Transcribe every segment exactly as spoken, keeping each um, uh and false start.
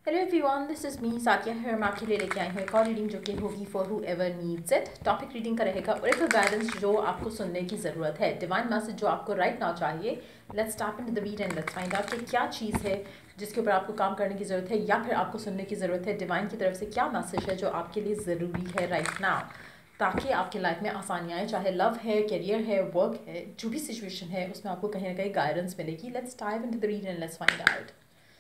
Hello everyone, this is me Sathiya है। मैं आपके लिए लेके आई हूँ एक और रीडिंग जो कि होगी for whoever needs it. Topic reading का रहेगा और एक गाइडेंस जो आपको सुनने की ज़रूरत है, डिवाइन मैसेज जो आपको राइट नाउ चाहिए। Let's tap into the read and let's find out कि क्या चीज़ है जिसके ऊपर आपको काम करने की ज़रूरत है या फिर आपको सुनने की ज़रूरत है। डिवाइन की तरफ से क्या मैसेज है जो आपके लिए ज़रूरी है राइट नाउ, ताकि आपके लाइफ में आसानियाँ आए, चाहे लव है, करियर है, वर्क है, जो भी सिचुएशन है उसमें आपको कहीं ना कहीं गाइडेंस मिलेगी। Let's type into the read and let's find out.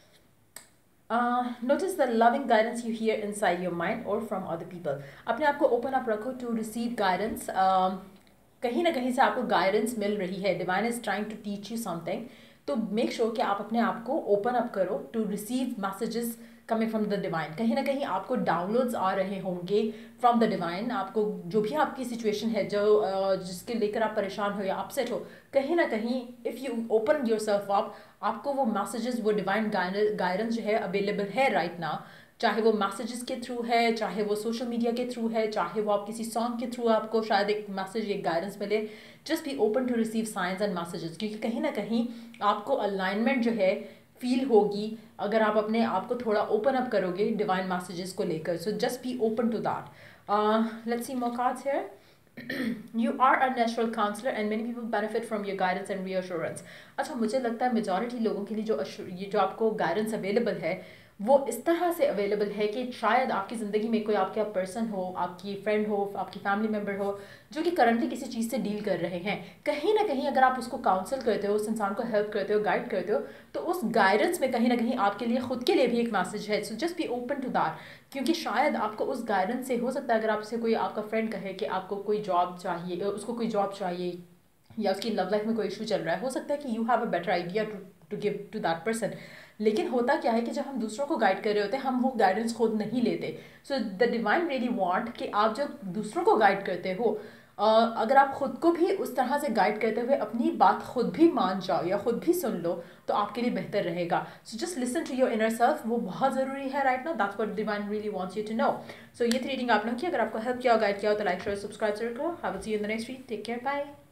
Uh, notice the loving guidance you hear inside your mind or from other people. अपने आप को ओपन अप रखो टू रिसीव गाइडेंस। कहीं ना कहीं से आपको गाइडेंस मिल रही है, divine is trying to teach you something. तो मेक श्योर कि आप अपने आप को ओपन अप करो to receive messages coming from the divine. कहीं ना कहीं आपको डाउनलोड्स आ रहे होंगे फ्रॉम द डिवाइन। आपको जो भी आपकी सिचुएशन है, जो uh, जिसके लेकर आप परेशान हो या अपसेट हो, कहीं ना कहीं if you open yourself up, आपको वो मैसेजेस, वो डिवाइन गाइडेंस जो है अवेलेबल है राइट नाउ। चाहे वो मैसेजेस के थ्रू है, चाहे वो सोशल मीडिया के थ्रू है, चाहे वो आप किसी सॉन्ग के थ्रू आपको शायद एक मैसेज, एक गाइडेंस मिले। Just be open to receive signs and messages, क्योंकि कहीं ना कहीं आपको अलाइनमेंट जो है फील होगी अगर आप अपने आप को थोड़ा ओपन अप करोगे डिवाइन मैसेजेस को लेकर। So just be open to that. Let's see more cards here. You are a natural counselor and many people benefit from your guidance and reassurance. अच्छा, मुझे लगता है मेजॉरिटी लोगों के लिए जो ये जो आपको गाइडेंस अवेलेबल है वो इस तरह से अवेलेबल है कि शायद आपकी ज़िंदगी में कोई आपका पर्सन हो, आपकी फ्रेंड हो, आपकी फैमिली मेम्बर हो जो कि करंटली किसी चीज़ से डील कर रहे हैं। कहीं ना कहीं अगर आप उसको काउंसल करते हो, उस इंसान को हेल्प करते हो, गाइड करते हो, तो उस गाइडेंस में कहीं ना कहीं आपके लिए खुद के लिए भी एक मैसेज है। So just be open to that, क्योंकि शायद आपको उस गाइडेंस से हो सकता है, अगर आपसे कोई आपका फ्रेंड कहे कि आपको कोई जॉब चाहिए, उसको कोई जॉब चाहिए या उसकी लव लाइफ में कोई इशू चल रहा है, हो सकता है कि you have a better idea to to give to that person. लेकिन होता क्या है कि जब हम दूसरों को गाइड कर रहे होते हैं, हम वो गाइडेंस खुद नहीं लेते। So the divine really want कि आप जब दूसरों को गाइड करते हो, uh, अगर आप खुद को भी उस तरह से गाइड करते हुए अपनी बात खुद भी मान जाओ या खुद भी सुन लो, तो आपके लिए बेहतर रहेगा। So just listen to your inner self, वो बहुत ज़रूरी है right now. That's what divine really wants you to know. So ये थ्री रीडिंग आप लोगों की अगर आपको हेल्प किया, गाइड किया हो तो लाइक शेयर सब्सक्राइब जरूर करो। I will see you in the next week. Take care, bye.